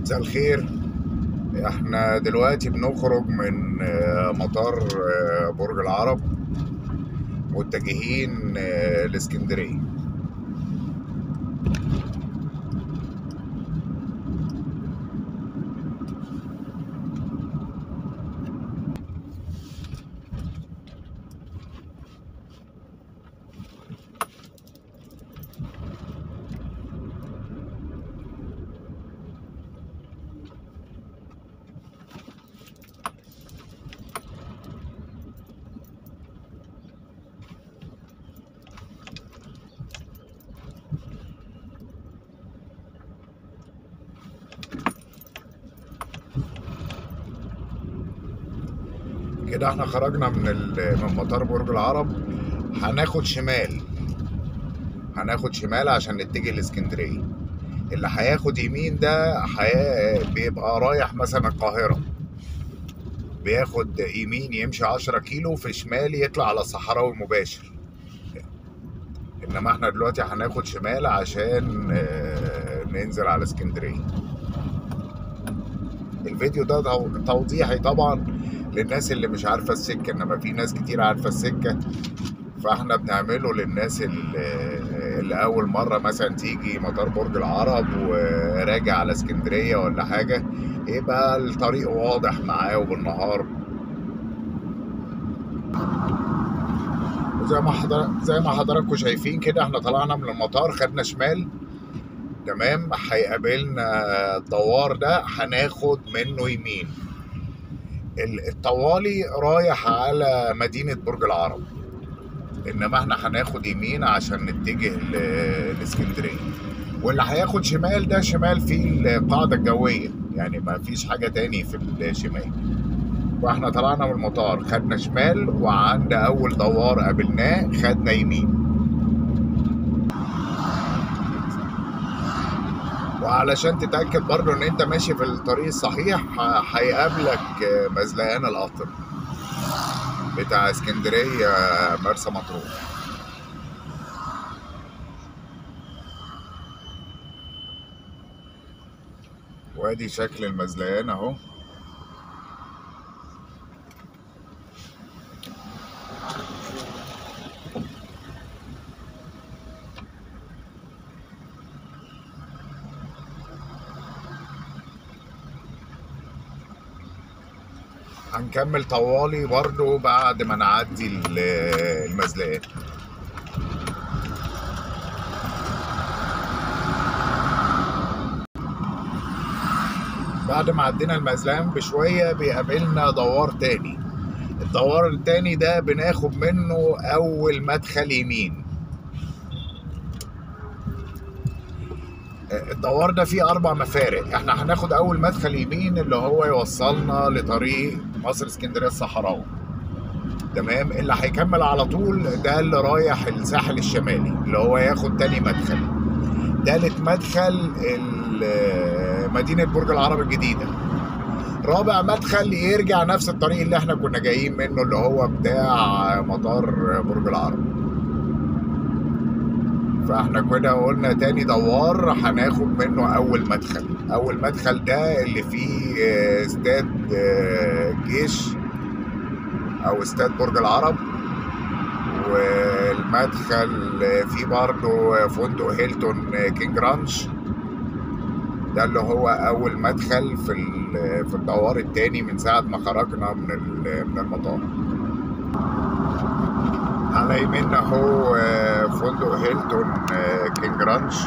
مساء الخير. احنا دلوقتي بنخرج من مطار برج العرب، متجهين لاسكندرية. كده احنا خرجنا من مطار برج العرب. هناخد شمال عشان نتجه لاسكندرية. اللي هياخد يمين ده بيبقى رايح مثلا القاهرة، بياخد يمين يمشي 10 كيلو، في شمال يطلع على الصحراوي المباشر. انما احنا دلوقتي هناخد شمال عشان ننزل على اسكندرية. الفيديو ده توضيحي طبعا للناس اللي مش عارفة السكة، انما في ناس كتير عارفة السكة، فاحنا بنعمله للناس اللي اول مرة مثلا تيجي مطار برج العرب وراجع على اسكندرية ولا حاجة، يبقى الطريق واضح معاه وبالنهار. زي ما حضراتكم شايفين كده، احنا طلعنا من المطار، خدنا شمال. تمام، هيقابلنا الدوار ده هناخد منه يمين. الطوالي رايح على مدينة برج العرب، انما احنا هناخد يمين عشان نتجه لاسكندرية. واللي هياخد شمال ده شمال في القاعدة الجوية، يعني ما فيش حاجة تاني في الشمال. واحنا طلعنا من المطار خدنا شمال، وعند اول دوار قابلناه خدنا يمين. وعلشان تتأكد برضو ان انت ماشي في الطريق الصحيح، هيقابلك مزلقان القطر بتاع اسكندرية مرسى مطروح. وادي شكل المزلقان اهو. هنكمل طوالي برضو بعد ما نعدي المزلقان. بعد ما عدينا المزلقان بشوية بيقابلنا دوار تاني. الدوار التاني ده بناخد منه أول مدخل يمين. الدوار ده فيه 4 مفارق، احنا هناخد أول مدخل يمين اللي هو يوصلنا لطريق مصر اسكندرية الصحراوي. تمام، اللي هيكمل على طول ده اللي رايح الساحل الشمالي، اللي هو ياخد تاني مدخل. تالت مدخل مدينة برج العرب الجديدة. رابع مدخل يرجع نفس الطريق اللي احنا كنا جايين منه، اللي هو بتاع مطار برج العرب. فاحنا كده قلنا تاني دوار هناخد منه اول مدخل. اول مدخل ده اللي فيه استاد جيش او استاد برج العرب، والمدخل فيه برضه فندق هيلتون كينج رانش. ده اللي هو اول مدخل في الدوار التاني من ساعة ما خرجنا من المطار. على يميننا اهو فندق هيلتون كينج رانش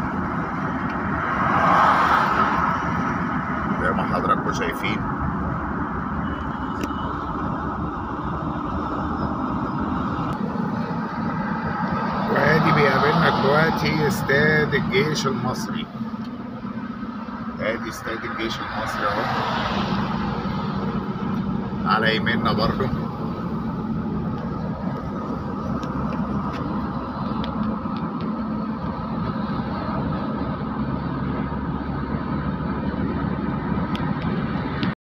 زي ما حضراتكم شايفين. وادي بيقابلنا دلوقتي استاد الجيش المصري. ادي استاد الجيش المصري اهو على يميننا برضو.